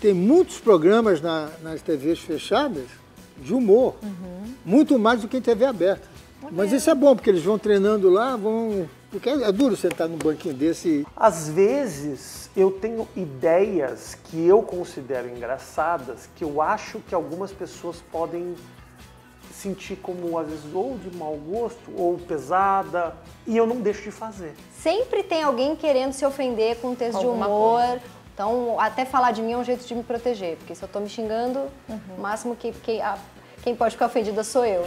Tem muitos programas nas TVs fechadas de humor, muito mais do que em TV aberta. Mas isso é bom, porque eles vão treinando lá, porque é duro sentar num banquinho desse. Às vezes eu tenho ideias que eu considero engraçadas, que eu acho que algumas pessoas podem sentir como, às vezes, ou de mau gosto, ou pesada, e eu não deixo de fazer. Sempre tem alguém querendo se ofender com um texto de humor. Então, até falar de mim é um jeito de me proteger, porque se eu tô me xingando, o máximo que quem pode ficar ofendida sou eu.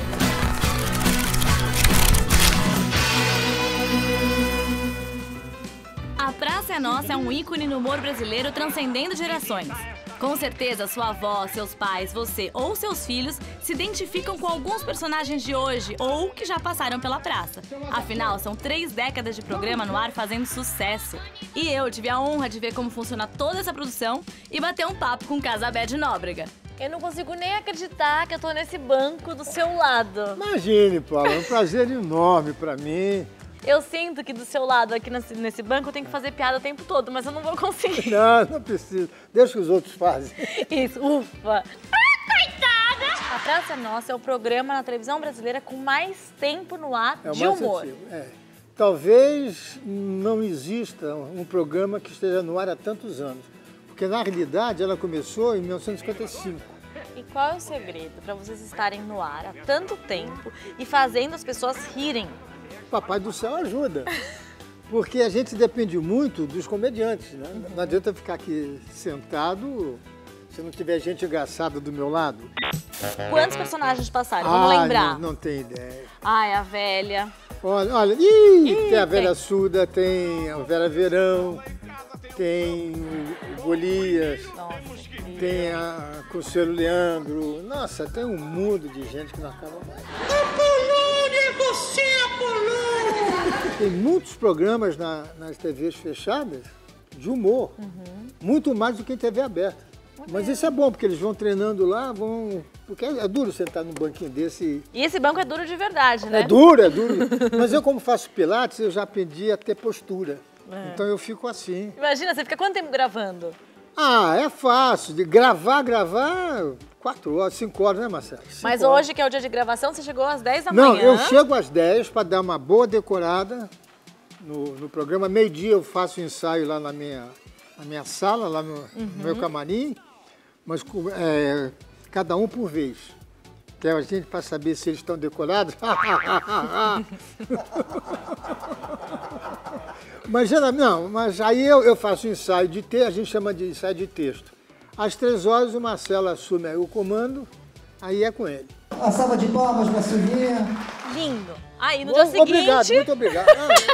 A Praça é Nossa é um ícone no humor brasileiro transcendendo gerações. Com certeza, sua avó, seus pais, você ou seus filhos se identificam com alguns personagens de hoje ou que já passaram pela praça. Afinal, são 3 décadas de programa no ar fazendo sucesso. E eu tive a honra de ver como funciona toda essa produção e bater um papo com Casabé de Nóbrega. Eu não consigo nem acreditar que eu tô nesse banco do seu lado. Imagine, Paula, é um prazer enorme para mim. Eu sinto que do seu lado aqui nesse banco eu tenho que fazer piada o tempo todo, mas eu não vou conseguir. Não precisa. Deixa que os outros fazem. Isso, ufa. Coitada! A Praça é Nossa é o programa na televisão brasileira com mais tempo no ar de humor. Talvez não exista um programa que esteja no ar há tantos anos, porque na realidade ela começou em 1955. E qual é o segredo para vocês estarem no ar há tanto tempo e fazendo as pessoas rirem? Papai do céu ajuda, porque a gente depende muito dos comediantes, né? Não adianta ficar aqui sentado se não tiver gente engraçada do meu lado. Quantos personagens passaram? Vamos lembrar. Não tenho ideia. Ai, a velha. Olha, tem a Vera Suda, tem a Vera Verão, tem o Golias, tem a Conselho Leandro. Nossa, tem um mundo de gente que não acaba mais. Tem muitos programas nas TVs fechadas de humor, muito mais do que em TV aberta. Mas isso é bom, porque eles vão treinando lá, porque é duro sentar num banquinho desse. E esse banco é duro de verdade, né? É duro. Mas eu, como faço pilates, eu já aprendi a ter postura. Então eu fico assim. Imagina, você fica quanto tempo gravando? É fácil. De gravar 4 horas, 5 horas, né, Marcelo? Mas hoje, que é o dia de gravação, você chegou às 10 da manhã? Não, eu chego às 10 para dar uma boa decorada no programa. Meio-dia eu faço ensaio lá na minha sala, lá no meu camarim, mas cada um por vez. Que a gente, para saber se eles estão decorados. Mas aí eu faço ensaio de texto, a gente chama de ensaio de texto. Às 3 horas o Marcelo assume o comando, aí é com ele. Uma salva de palmas pra Silvinha. Lindo. Aí no dia seguinte... Obrigado, muito obrigado.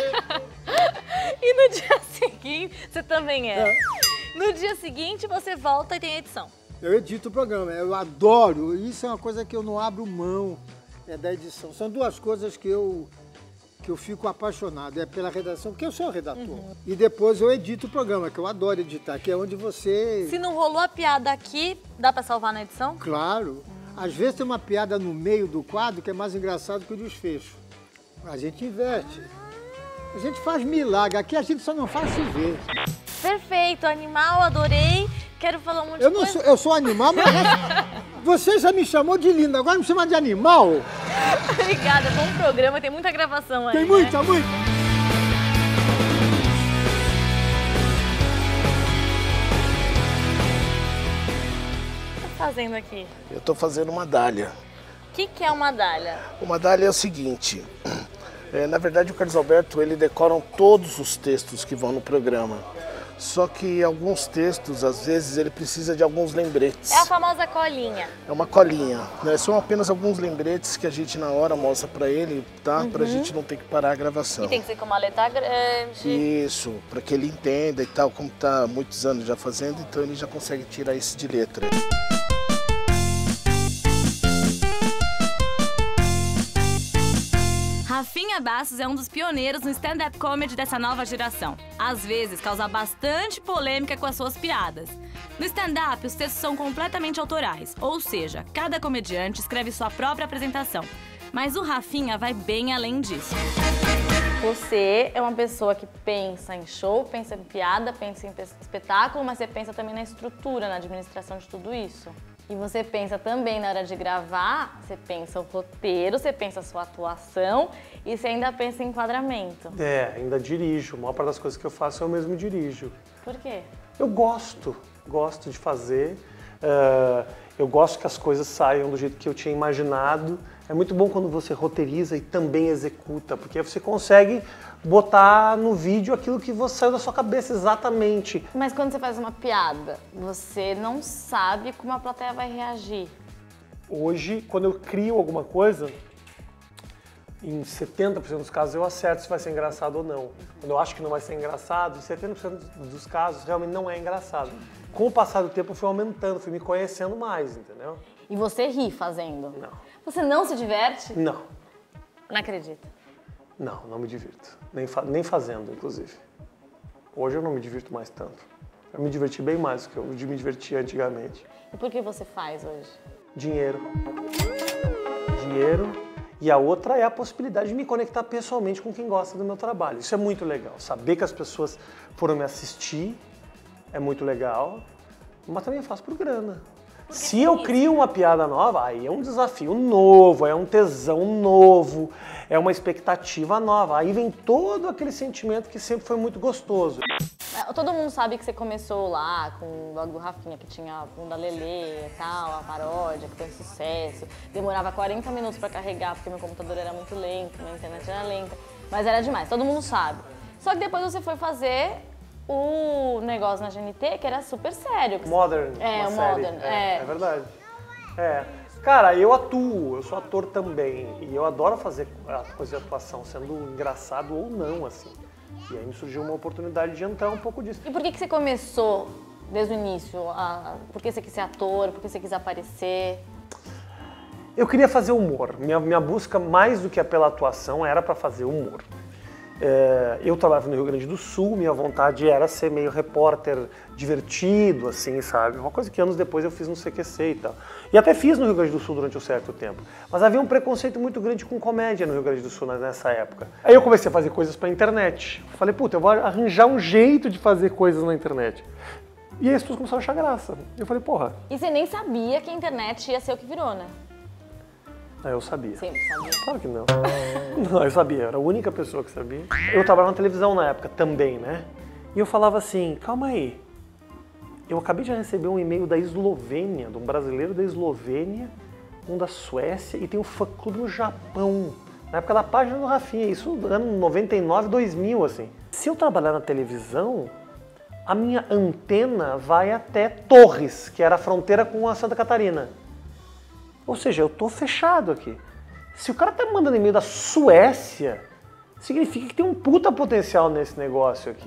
E no dia seguinte, você também é. No dia seguinte você volta e tem edição. Eu edito o programa, eu adoro, isso é uma coisa que eu não abro mão, da edição. São 2 coisas que eu fico apaixonado, é pela redação, porque eu sou redator. E depois eu edito o programa, que eu adoro editar, que é onde você... Se não rolou a piada aqui, dá pra salvar na edição? Claro. Às vezes tem uma piada no meio do quadro que é mais engraçado que o desfecho. A gente inverte. A gente faz milagre, aqui a gente só não faz se ver. Perfeito, animal, adorei. Quero falar um monte de coisa. Eu sou animal, mas você já me chamou de linda, agora me chama de animal? Obrigada, bom programa, tem muita gravação aí. Tem muita. O que tá fazendo aqui? Eu tô fazendo uma dália. O que é uma dália? Uma dália é o seguinte, na verdade o Carlos Alberto, ele decora todos os textos que vão no programa. Só que alguns textos, às vezes, ele precisa de alguns lembretes. É a famosa colinha. É uma colinha, né? São apenas alguns lembretes que a gente na hora mostra pra ele, tá? Pra gente não ter que parar a gravação. E tem que ser com uma letra grande. Isso, pra que ele entenda e tal, como tá há muitos anos já fazendo, então ele já consegue tirar isso de letra. Rafinha Bastos é um dos pioneiros no stand-up comedy dessa nova geração. Às vezes, causa bastante polêmica com as suas piadas. No stand-up, os textos são completamente autorais, ou seja, cada comediante escreve sua própria apresentação. Mas o Rafinha vai bem além disso. Você é uma pessoa que pensa em show, pensa em piada, pensa em espetáculo, mas você pensa também na estrutura, na administração de tudo isso. E você pensa também na hora de gravar, você pensa o roteiro, você pensa a sua atuação e você ainda pensa em enquadramento. Ainda dirijo. A maior parte das coisas que eu faço eu mesmo dirijo. Por quê? Eu gosto de fazer. Eu gosto que as coisas saiam do jeito que eu tinha imaginado. É muito bom quando você roteiriza e também executa, porque aí você consegue botar no vídeo aquilo que você saiu da sua cabeça exatamente. Mas quando você faz uma piada, você não sabe como a plateia vai reagir. Hoje, quando eu crio alguma coisa, em 70% dos casos eu acerto se vai ser engraçado ou não. Quando eu acho que não vai ser engraçado, em 70% dos casos realmente não é engraçado. Com o passar do tempo eu fui aumentando, fui me conhecendo mais, entendeu? E você ri fazendo? Não. Você não se diverte? Não. Não acredito. Não me divirto. Nem fazendo, inclusive. Hoje eu não me divirto mais tanto. Eu me diverti bem mais do que eu me divertia antigamente. E por que você faz hoje? Dinheiro. E a outra é a possibilidade de me conectar pessoalmente com quem gosta do meu trabalho. Isso é muito legal. Saber que as pessoas foram me assistir é muito legal, mas também eu faço por grana. Se eu crio uma piada nova, aí é um desafio novo, é um tesão novo, é uma expectativa nova. Aí vem todo aquele sentimento que sempre foi muito gostoso. Todo mundo sabe que você começou lá com o blog do Rafinha, que tinha a Bunda Lelê e tal, a paródia, que foi um sucesso. Demorava 40 minutos pra carregar, porque meu computador era muito lento, minha internet era lenta. Mas era demais, todo mundo sabe. Só que depois você foi fazer o negócio na GNT, que era super sério. Modern, o Modern. É verdade. Cara, eu atuo, eu sou ator também. E eu adoro fazer a coisa de atuação, sendo engraçado ou não, assim. E aí me surgiu uma oportunidade de entrar um pouco disso. E por que você começou desde o início? Por que você quis ser ator? Por que você quis aparecer? Eu queria fazer humor. Minha busca, mais do que pela atuação, era para fazer humor. Eu trabalhava no Rio Grande do Sul, minha vontade era ser meio repórter divertido, assim, sabe? Uma coisa que anos depois eu fiz no CQC e tal. E até fiz no Rio Grande do Sul durante um certo tempo. Mas havia um preconceito muito grande com comédia no Rio Grande do Sul nessa época. Aí eu comecei a fazer coisas pra internet. Falei, puta, eu vou arranjar um jeito de fazer coisas na internet. E aí as pessoas começaram a achar graça. Eu falei, porra. E você nem sabia que a internet ia ser o que virou, né? Eu sabia. Sempre sabia. Claro que não. Não, eu sabia, eu era a única pessoa que sabia. Eu trabalhava na televisão na época também, né? E eu falava assim, calma aí, eu acabei de receber um e-mail da Eslovênia, de um brasileiro da Eslovênia, um da Suécia, e tem um fã-clube no Japão, na época da página do Rafinha, isso no ano 99, 2000, assim. Se eu trabalhar na televisão, a minha antena vai até Torres, que era a fronteira com a Santa Catarina. Ou seja, eu tô fechado aqui. Se o cara tá me mandando e-mail da Suécia, significa que tem um puta potencial nesse negócio aqui.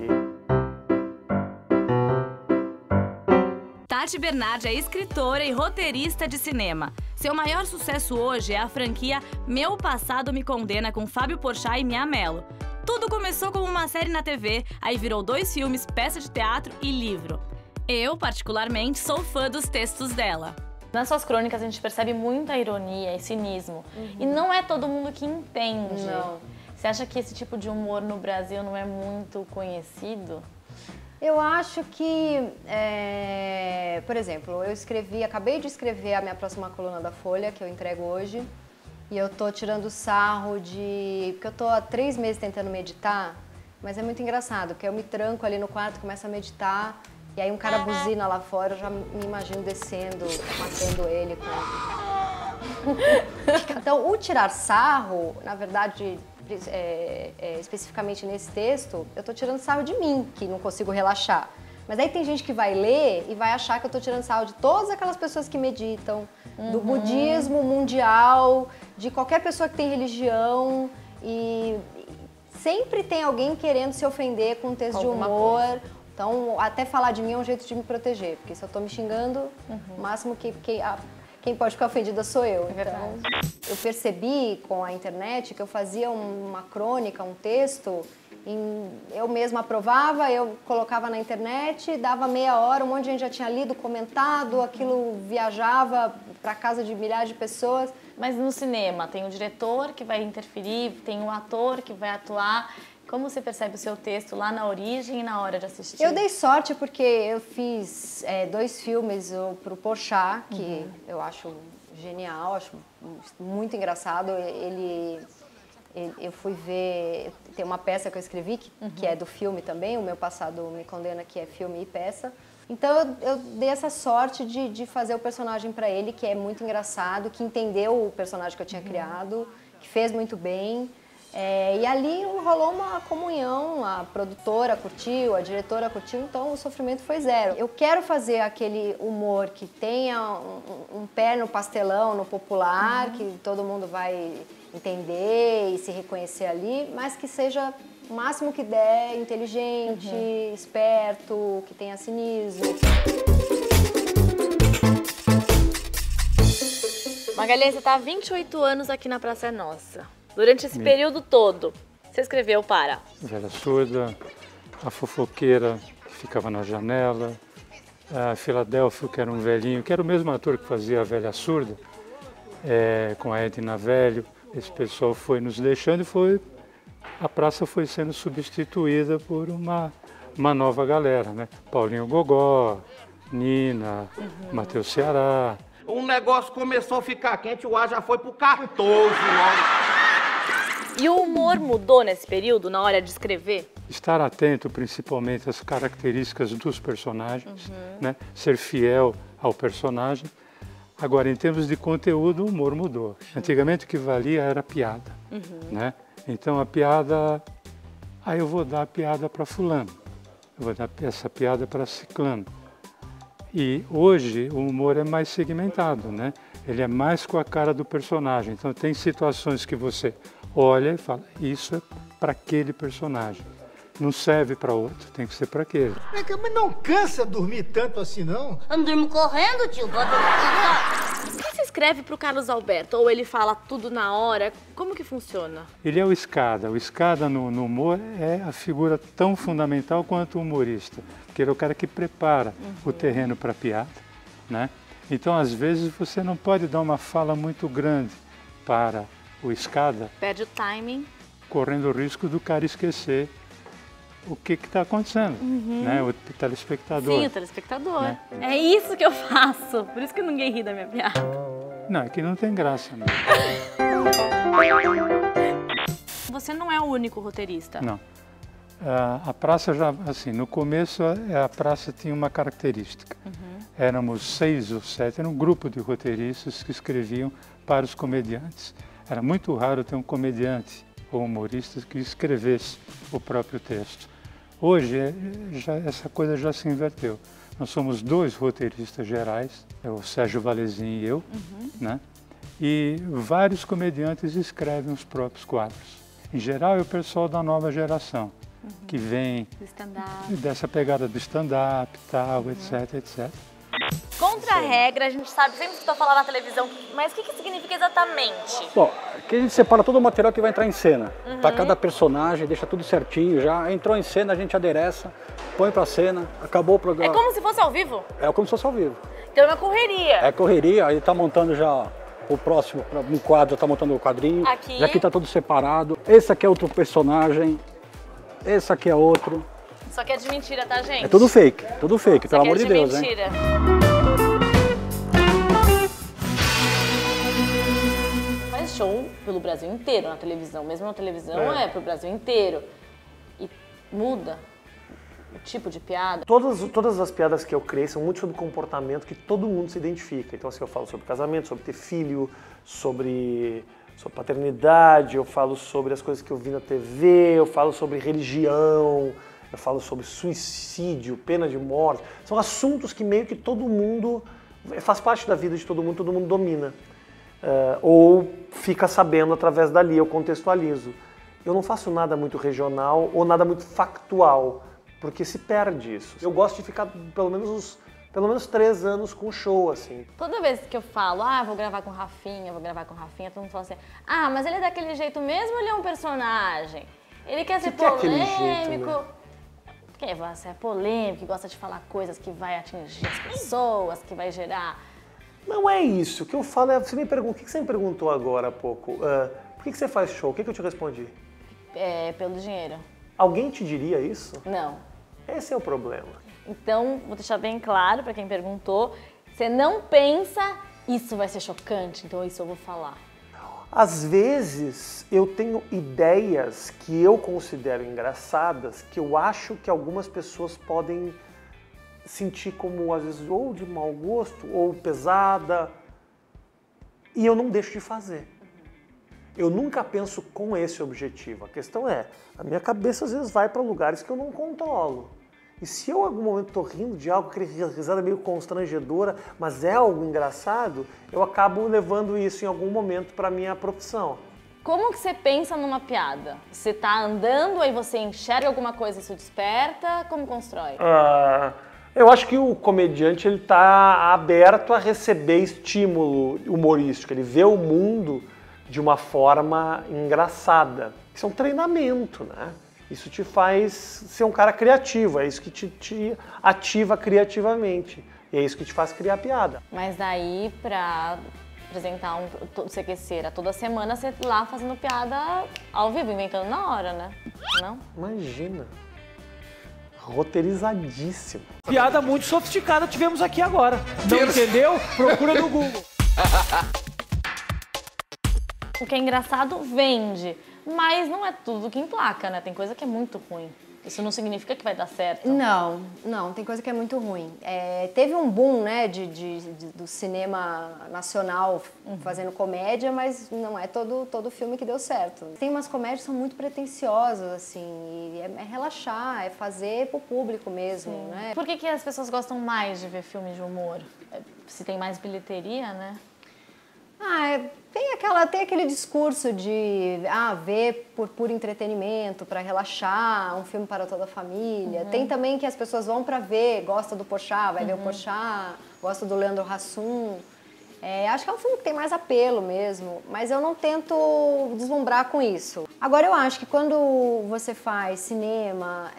Tati Bernardi é escritora e roteirista de cinema. Seu maior sucesso hoje é a franquia Meu Passado Me Condena, com Fábio Porchat e Mia Mello. Tudo começou como uma série na TV, aí virou 2 filmes, peça de teatro e livro. Eu, particularmente, sou fã dos textos dela. Nas suas crônicas a gente percebe muita ironia e cinismo. E não é todo mundo que entende. Não. Você acha que esse tipo de humor no Brasil não é muito conhecido? Eu acho que, por exemplo, acabei de escrever a minha próxima coluna da Folha, que eu entrego hoje, e eu tô tirando sarro porque eu tô há 3 meses tentando meditar, mas é muito engraçado, porque eu me tranco ali no quarto, começo a meditar, e aí um cara buzina lá fora, eu já me imagino descendo, matando ele. Então, o tirar sarro, na verdade, especificamente nesse texto, eu tô tirando sarro de mim, que não consigo relaxar. Mas aí tem gente que vai ler e vai achar que eu tô tirando sarro de todas aquelas pessoas que meditam, do budismo mundial, de qualquer pessoa que tem religião, e sempre tem alguém querendo se ofender com um texto de humor. Então, até falar de mim é um jeito de me proteger, porque se eu tô me xingando, o máximo que quem pode ficar ofendida sou eu. Então, eu percebi com a internet que eu fazia uma crônica, um texto, Eu mesma aprovava, eu colocava na internet, dava meia hora, um monte de gente já tinha lido, comentado, aquilo viajava para casa de milhares de pessoas. Mas no cinema tem o diretor que vai interferir, tem o ator que vai atuar. Como você percebe o seu texto lá na origem e na hora de assistir? Eu dei sorte porque eu fiz 2 filmes para o Porchat, que eu acho genial, acho muito engraçado. Eu fui ver, tem uma peça que eu escrevi, que é do filme também, O Meu Passado Me Condena, que é filme e peça. Então eu dei essa sorte de fazer o personagem para ele, que é muito engraçado, que entendeu o personagem que eu tinha criado, que fez muito bem. E ali rolou uma comunhão, a produtora curtiu, a diretora curtiu, então o sofrimento foi zero. Eu quero fazer aquele humor que tenha um pé no pastelão, no popular, que todo mundo vai entender e se reconhecer ali, mas que seja o máximo que der, inteligente, esperto, que tenha cinismo. Magalhães, você está há 28 anos aqui na Praça é Nossa. Durante esse período todo, você escreveu para Velha Surda, A Fofoqueira, que ficava na janela, a Filadélfio, que era um velhinho, que era o mesmo ator que fazia a Velha Surda, com a Edna Velho. Esse pessoal foi nos deixando e a praça foi sendo substituída por uma nova galera, né? Paulinho Gogó, Nina, Matheus Ceará. O negócio começou a ficar quente, o ar já foi pro 14 logo. E o humor mudou nesse período, na hora de escrever? Estar atento principalmente às características dos personagens, né? Ser fiel ao personagem. Agora, em termos de conteúdo, o humor mudou. Antigamente o que valia era a piada, né? Então a piada, eu vou dar a piada para fulano, eu vou dar essa piada para ciclano. E hoje o humor é mais segmentado, né? Ele é mais com a cara do personagem. Então tem situações que você olha e fala, isso é para aquele personagem. Não serve para outro, tem que ser para aquele. Mas não cansa dormir tanto assim, não? Eu não durmo correndo, tio. Você escreve para o Carlos Alberto ou ele fala tudo na hora? Como que funciona? Ele é o escada. O escada no humor é a figura tão fundamental quanto o humorista. Porque ele é o cara que prepara o terreno para a piada, né? Então, às vezes, você não pode dar uma fala muito grande para o escada. Perde o timing. Correndo o risco do cara esquecer o que está acontecendo, né? O telespectador. Sim, o telespectador. Né? É isso que eu faço, por isso que ninguém ri da minha piada. Não, é que não tem graça, né? Você não é o único roteirista. Não. A praça já, assim, no começo a praça tinha uma característica. Éramos 6 ou 7, era um grupo de roteiristas que escreviam para os comediantes. Era muito raro ter um comediante ou humorista que escrevesse o próprio texto. Hoje, essa coisa já se inverteu. Nós somos 2 roteiristas gerais, o Sérgio Valezin e eu, né? E vários comediantes escrevem os próprios quadros. Em geral, é o pessoal da nova geração, que vem dessa pegada do stand-up, tal, etc, etc. Contra a regra, a gente sabe, sempre estou falando na televisão, mas o que significa exatamente? Bom, aqui a gente separa todo o material que vai entrar em cena. Para cada personagem, deixa tudo certinho já. Entrou em cena, a gente adereça, põe pra cena, acabou o programa. É como se fosse ao vivo? É como se fosse ao vivo. Então é uma correria. É correria, aí tá montando já o próximo, um quadro, já tá montando o quadrinho. Aqui. Já aqui tá tudo separado. Esse aqui é outro personagem, esse aqui é outro. Só que é de mentira, tá, gente? É tudo fake, pelo amor de Deus, hein? Mentira. Faz show pelo Brasil inteiro na televisão, mesmo na televisão é pro Brasil inteiro. E muda o tipo de piada. Todas as piadas que eu criei são muito sobre comportamento que todo mundo se identifica. Então, assim, eu falo sobre casamento, sobre ter filho, sobre paternidade, eu falo sobre as coisas que eu vi na TV, eu falo sobre religião, eu falo sobre suicídio, pena de morte. São assuntos que meio que todo mundo, faz parte da vida de todo mundo domina. Ou fica sabendo através dali, eu contextualizo. Eu não faço nada muito regional ou nada muito factual, porque se perde isso. Eu gosto de ficar pelo menos 3 anos com show, assim. Toda vez que eu falo, vou gravar com Rafinha, todo mundo fala assim, mas ele é daquele jeito mesmo ou ele é um personagem? Ele quer ser Que é aquele jeito, polêmico. né? Quer ser polêmico, que gosta de falar coisas que vai atingir as pessoas, que vai gerar... Não é isso. O que eu falo é... Você me pergunta, o que você me perguntou agora há pouco? Por que você faz show? O que eu te respondi? Pelo dinheiro. Alguém te diria isso? Não. Esse é o problema. Então, vou deixar bem claro para quem perguntou, você não pensa, isso vai ser chocante, então isso eu vou falar. Às vezes, eu tenho ideias que eu considero engraçadas, que eu acho que algumas pessoas podem sentir como, às vezes, ou de mau gosto, ou pesada, e eu não deixo de fazer. Eu nunca penso com esse objetivo. A questão é, a minha cabeça às vezes vai para lugares que eu não controlo. E se eu em algum momento estou rindo de algo, aquela risada meio constrangedora, mas é algo engraçado, eu acabo levando isso em algum momento para a minha profissão. Como que você pensa numa piada? Você tá andando, aí você enxerga alguma coisa e isso desperta? Como constrói? Eu acho que o comediante ele está aberto a receber estímulo humorístico. Ele vê o mundo de uma forma engraçada. Isso é um treinamento, né? Isso te faz ser um cara criativo, é isso que te ativa criativamente. E é isso que te faz criar piada. Mas daí, pra apresentar um CQC toda semana, você lá fazendo piada ao vivo, inventando na hora, né? Não? Imagina. Roteirizadíssimo. Piada muito sofisticada tivemos aqui agora. Não entendeu? Procura no Google. O que é engraçado vende, mas não é tudo que emplaca, né? Tem coisa que é muito ruim. Isso não significa que vai dar certo. Não, tem coisa que é muito ruim. Teve um boom, né, do cinema nacional fazendo comédia, mas não é todo filme que deu certo. Tem umas comédias que são muito pretensiosas, assim, e é relaxar, é fazer pro público mesmo, né? Por que as pessoas gostam mais de ver filmes de humor? Se tem mais bilheteria, né? Tem aquele discurso de ver por puro entretenimento, para relaxar, um filme para toda a família. Tem também que as pessoas vão para ver, gosta do Porchat, vai ver o Porchat, gosta do Leandro Hassum. Acho que é um filme que tem mais apelo mesmo, mas eu não tento deslumbrar com isso. Agora, eu acho que quando você faz cinema,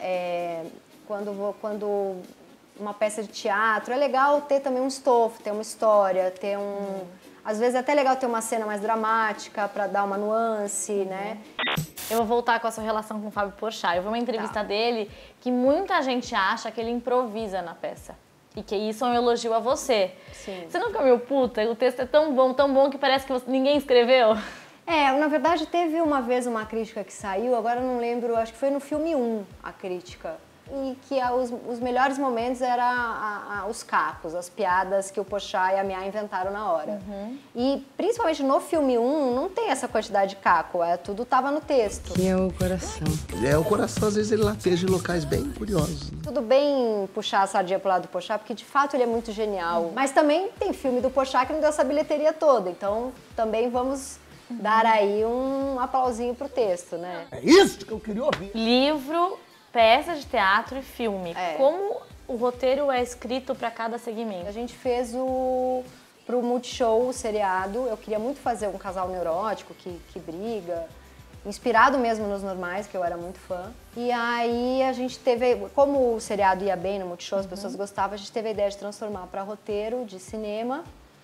quando uma peça de teatro, é legal ter também um estofo, ter uma história, ter Às vezes é até legal ter uma cena mais dramática para dar uma nuance, né? Eu vou voltar com a sua relação com o Fábio Porchat. Eu vi uma entrevista dele que muita gente acha que ele improvisa na peça. E que isso é um elogio a você. Sim. Você nunca viu, puta, o texto é tão bom que parece que ninguém escreveu? Na verdade teve uma vez uma crítica que saiu, agora eu não lembro, acho que foi no filme 1 a crítica. E que os melhores momentos eram os cacos, as piadas que o Porchat e a Mia inventaram na hora. E principalmente no filme 1 não tem essa quantidade de caco, tudo estava no texto. Que é o coração. O coração, às vezes ele lateja em locais bem curiosos. Né? Tudo bem puxar a sardinha pro lado do Porchat, porque de fato ele é muito genial. Mas também tem filme do Porchat que não deu essa bilheteria toda, então também vamos dar aí um aplausinho pro texto, né? É isso que eu queria ouvir. Livro, peça de teatro e filme. Como o roteiro é escrito para cada segmento? A gente fez pro Multishow, o seriado. Eu queria muito fazer um casal neurótico que briga, inspirado mesmo nos Normais, que eu era muito fã. E aí a gente teve, como o seriado ia bem no Multishow, as pessoas gostavam, a gente teve a ideia de transformar para roteiro de cinema.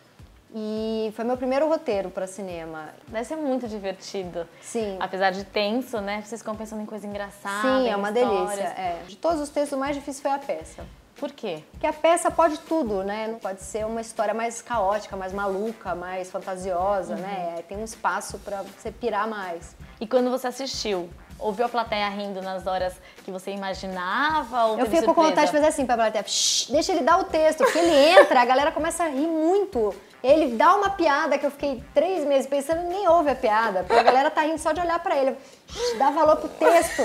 E foi meu primeiro roteiro para cinema. Deve ser muito divertido. Sim. Apesar de tenso, né? Vocês ficam pensando em coisa engraçada. Sim, é uma histórias. delícia. De todos os textos, o mais difícil foi a peça. Por quê? Porque a peça pode tudo, né? Não pode ser uma história mais caótica, mais maluca, mais fantasiosa, né? Tem um espaço para você pirar mais. E quando você assistiu, ouviu a plateia rindo nas horas que você imaginava? Ou eu fico com vontade de fazer assim pra plateia. Deixa ele dar o texto, porque ele entra, a galera começa a rir muito. Ele dá uma piada que eu fiquei 3 meses pensando e nem ouve a piada, porque a galera tá rindo só de olhar pra ele. Dá valor pro texto.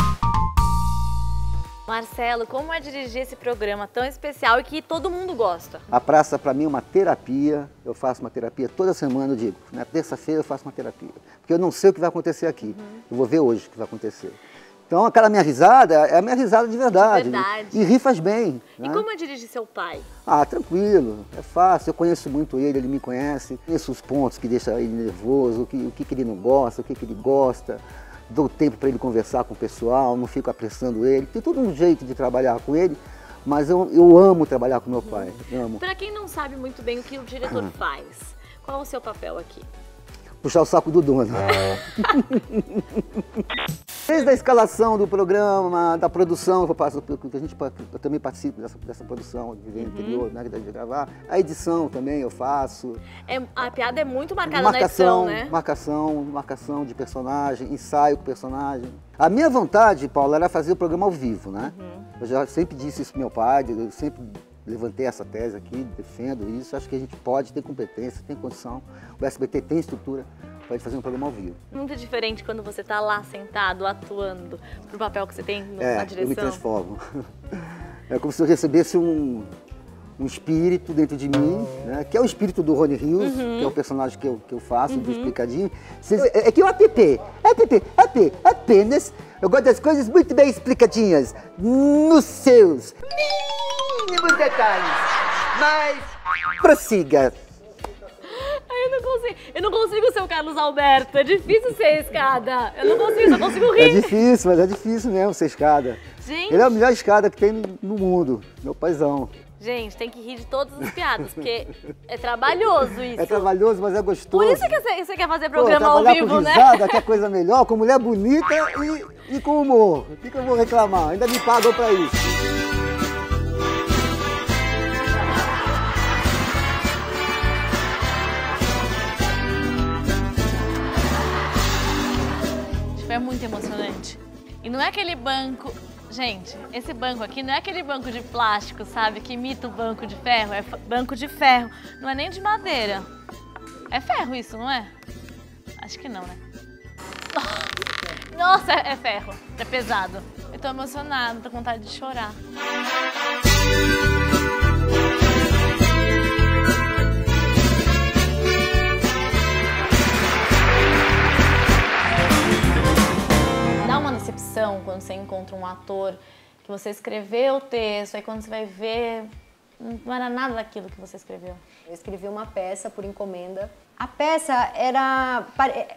Marcelo, como é dirigir esse programa tão especial e que todo mundo gosta? A praça, para mim, é uma terapia. Eu faço uma terapia toda semana, eu digo. Na terça-feira eu faço uma terapia. Porque eu não sei o que vai acontecer aqui. Eu vou ver hoje o que vai acontecer. Então, aquela minha risada é a minha risada de verdade. E rir faz bem. E como é dirigir seu pai? Tranquilo, é fácil. Eu conheço muito ele me conhece. Conheço os pontos que deixam ele nervoso, o que ele não gosta, o que ele gosta. dou tempo para ele conversar com o pessoal, não fico apressando ele. Tem todo um jeito de trabalhar com ele, mas eu amo trabalhar com meu pai, amo. Para quem não sabe muito bem o que o diretor faz, qual é o seu papel aqui? Puxar o saco do dono. Desde a escalação do programa, da produção, eu também participo dessa produção de Viver Interior, né, de gravar. A edição também eu faço. A piada é muito marcada na edição, né? Marcação de personagem, ensaio com personagem. A minha vontade, Paula, era fazer o programa ao vivo, né? Eu já sempre disse isso pro meu pai, eu sempre levantei essa tese aqui, defendo isso. Acho que a gente pode ter competência, tem condição. O SBT tem estrutura para fazer um programa ao vivo. Muito diferente quando você está lá sentado, atuando, pro papel que você tem na direção. Eu me transformo. É como se eu recebesse um espírito dentro de mim, né? Que é o espírito do Rony Rios, que é o personagem que eu faço, explicadinho. É que o app, apenas, eu gosto das coisas muito bem explicadinhas, nos seus mínimos detalhes, mas prossiga. Eu não consigo ser o Carlos Alberto, é difícil ser escada. Eu não consigo, só consigo rir. É difícil, mas é difícil mesmo ser escada. Gente. Ele é a melhor escada que tem no mundo, meu paizão. Gente, tem que rir de todas as piadas, porque é trabalhoso isso. É trabalhoso, mas é gostoso. Por isso que você quer fazer programa ao vivo, com risada, que é coisa melhor, com mulher bonita e com humor. O que eu vou reclamar? Ainda me pagam pra isso. É muito emocionante. E não é aquele banco... Gente, esse banco aqui não é aquele banco de plástico, sabe? Que imita o banco de ferro. É banco de ferro. Não é nem de madeira. É ferro isso, não é? Acho que não, né? Nossa, é ferro. É pesado. Eu tô emocionada, tô com vontade de chorar. Quando você encontra um ator que você escreveu o texto, aí quando você vai ver, não era nada daquilo que você escreveu. Eu escrevi uma peça por encomenda. A peça era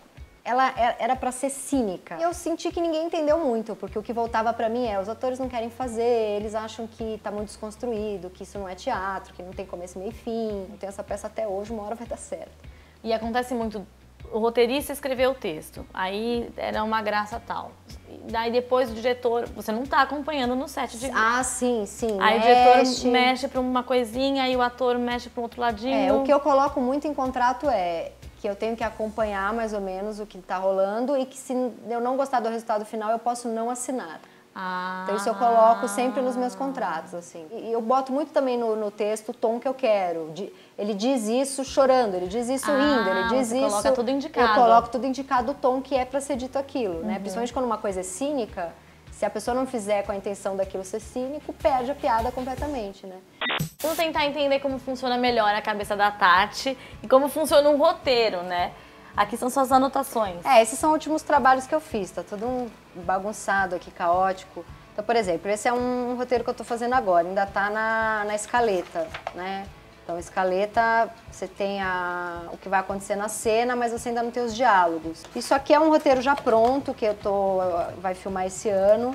para ser cínica. Eu senti que ninguém entendeu muito, porque o que voltava para mim os atores não querem fazer, eles acham que tá muito desconstruído, que isso não é teatro, que não tem começo, meio e fim. Eu tenho essa peça até hoje, uma hora vai dar certo. E acontece muito, o roteirista escreveu o texto, aí era uma graça tal. Daí depois o diretor, você não tá acompanhando no set de... Ah, sim. Aí o diretor mexe pra uma coisinha, aí o ator mexe pra um outro ladinho. O que eu coloco muito em contrato é que eu tenho que acompanhar mais ou menos o que tá rolando e que se eu não gostar do resultado final, eu posso não assinar. Então isso eu coloco sempre nos meus contratos, assim. E eu boto muito também no texto o tom que eu quero. Ele diz isso chorando, ele diz isso rindo, ele diz isso... Coloca tudo indicado. Eu coloco tudo indicado o tom que é pra ser dito aquilo, né? Principalmente quando uma coisa é cínica, se a pessoa não fizer com a intenção daquilo ser cínico, perde a piada completamente, né? Vamos tentar entender como funciona melhor a cabeça da Tati e como funciona um roteiro, né? Aqui são suas anotações. Esses são os últimos trabalhos que eu fiz, tá tudo bagunçado aqui, caótico. Então, por exemplo, esse é um roteiro que eu tô fazendo agora, ainda tá na escaleta, né? Então, escaleta, você tem o que vai acontecer na cena, mas você ainda não tem os diálogos. Isso aqui é um roteiro já pronto, que vai filmar esse ano.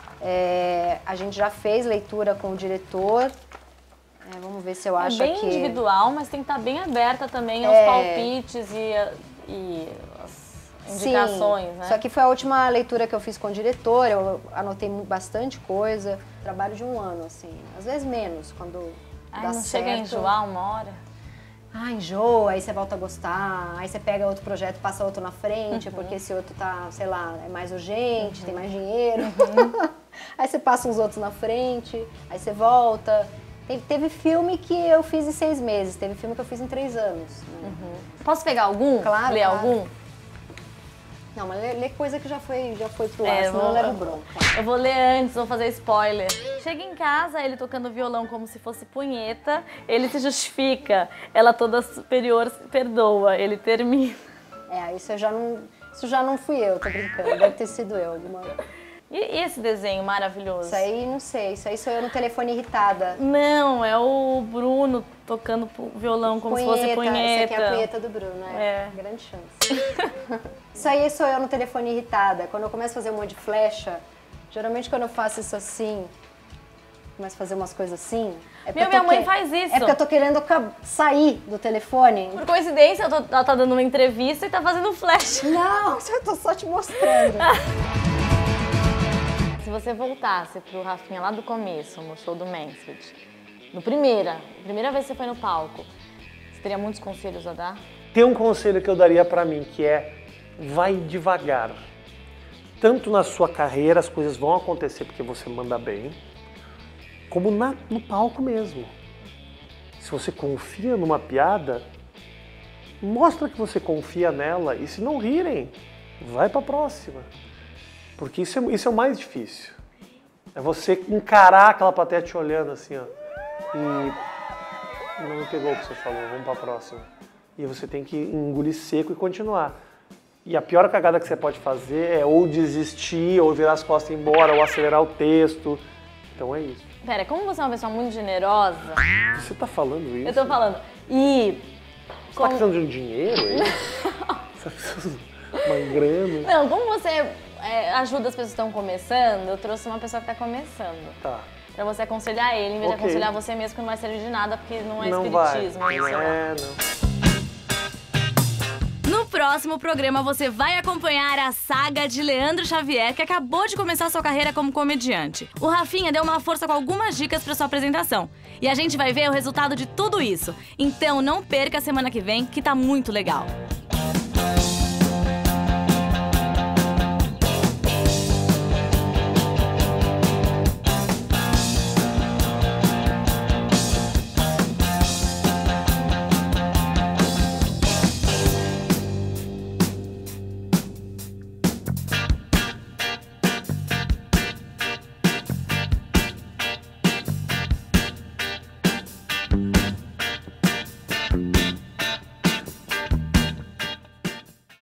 A gente já fez leitura com o diretor. Vamos ver se eu acho bem aqui. Individual, mas tem que estar bem aberta também aos palpites e as indicações, né? Só que foi a última leitura que eu fiz com o diretor, eu anotei bastante coisa. Trabalho de um ano, assim, às vezes menos, quando dá não certo. Chega a enjoar uma hora? Enjoa, aí você volta a gostar, aí você pega outro projeto, passa outro na frente, porque esse outro tá, sei lá, é mais urgente, tem mais dinheiro. Aí você passa uns outros na frente, aí você volta. Teve filme que eu fiz em 6 meses, teve filme que eu fiz em 3 anos. Né? Posso pegar algum? Claro. Ler algum? Não, mas ler coisa que já foi pro ar, senão eu levo bronca. Eu vou ler antes, vou fazer spoiler. Chega em casa, ele tocando violão como se fosse punheta, ele se justifica, ela toda superior perdoa, ele termina. Isso já não fui eu, tô brincando, deve ter sido eu. E esse desenho maravilhoso? Isso aí, não sei. Isso aí sou eu no telefone irritada. Não, é o Bruno tocando violão como se fosse punheta. Essa aqui é a punheta do Bruno, né? É. Grande chance. Isso aí sou eu no telefone irritada. Quando eu começo a fazer um monte de flecha, geralmente quando eu faço isso assim, começo a fazer umas coisas assim... Minha mãe faz isso. É porque eu tô querendo sair do telefone. Por coincidência, ela tá dando uma entrevista e tá fazendo flash. Não, eu tô só te mostrando. Se você voltasse pro Rafinha lá do começo, no show do Mansfield, primeira vez que você foi no palco, você teria muitos conselhos a dar? Tem um conselho que eu daria pra mim, que é vai devagar. Tanto na sua carreira, as coisas vão acontecer porque você manda bem, como no palco mesmo. Se você confia numa piada, mostra que você confia nela e se não rirem, vai pra próxima. Porque isso é o mais difícil. É você encarar aquela plateia te olhando assim, ó. E não me pegou o que você falou, vamos pra próxima. E você tem que engolir seco e continuar. E a pior cagada que você pode fazer é ou desistir, ou virar as costas e ir embora, ou acelerar o texto. Então é isso. Pera, como você é uma pessoa muito generosa... Você tá falando isso? Eu tô falando. E... Você tá precisando de um dinheiro, hein? Você precisa de uma grana. Não, como você ajuda as pessoas que estão começando, eu trouxe uma pessoa que tá começando. Tá. Pra você aconselhar ele, em vez de aconselhar você mesmo, que não vai servir de nada, porque não é espiritismo. Não. No próximo programa, você vai acompanhar a saga de Leandro Xavier, que acabou de começar sua carreira como comediante. O Rafinha deu uma força com algumas dicas para sua apresentação. E a gente vai ver o resultado de tudo isso. Então não perca a semana que vem, que tá muito legal.